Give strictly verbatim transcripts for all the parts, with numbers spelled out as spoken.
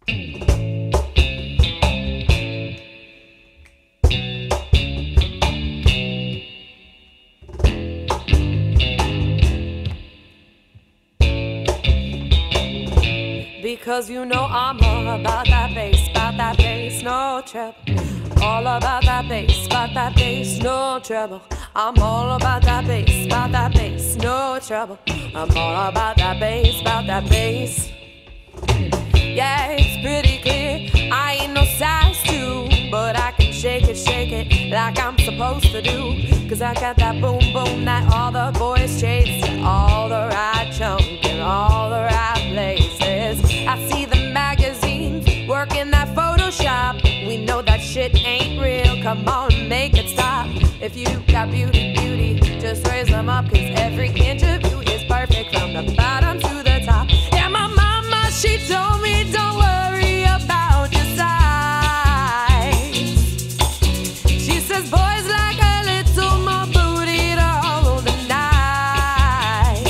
Because you know I'm all about that bass, about that bass, no trouble. All about that bass, about that bass, no trouble. I'm all about that bass, about that bass, no trouble. I'm all about that bass, about that bass. Yeah, it's pretty clear, I ain't no size two, but I can shake it, shake it like I'm supposed to do. Cause I got that boom boom that all the boys chase, all the right chunk in all the right places. I see the magazines working that Photoshop. We know that shit ain't real, come on, make it stop. If you got beauty, beauty, just raise them up. Cause every inch of you is perfect from the bottom to the top. Yeah, my mama, she told me don't worry about your size. She says boys like a little more booty to hold the night.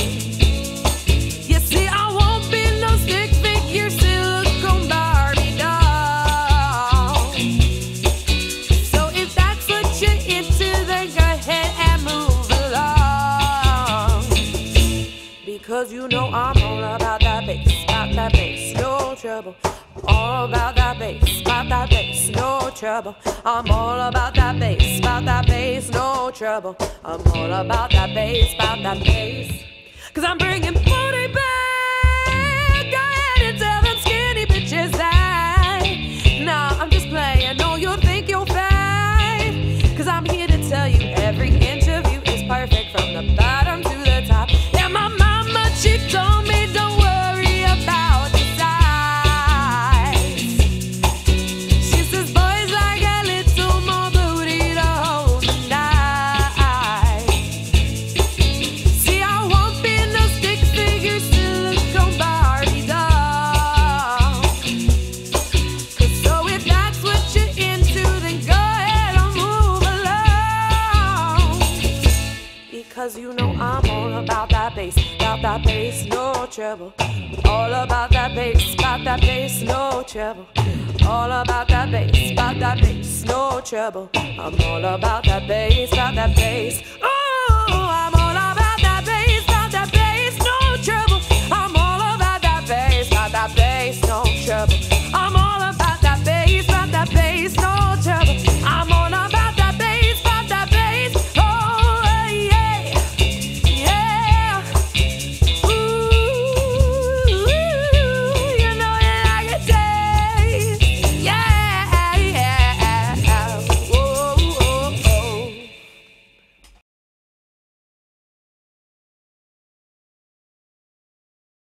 You see, I won't be no stick figure silicone Barbie doll. So if that's what you're into, then go ahead and move along. Because you know I'm all about that bass, about that bass, no trouble. All about that bass, about that bass, no trouble. I'm all about that bass, about that bass, no trouble. I'm all about that bass, about that bass. Cause I'm bringing booty back. Go ahead and tell them skinny bitches that. Nah, I'm just playing, no, you think you're fine. Cause I'm here to tell you every inch of you is perfect from the bottom to the top. Yeah, my mama, she told me don't worry about the size. She says boys like a little more booty to hold the night. See, I won't be no stick figure silicone Barbie doll. Cause so if that's what you're into, then go ahead and move along. Because you know I'm all about that bass, about that bass, no trouble. All about that bass, about that bass, no trouble. All about that bass, about that bass, no trouble. I'm all about that bass, about that bass. Oh!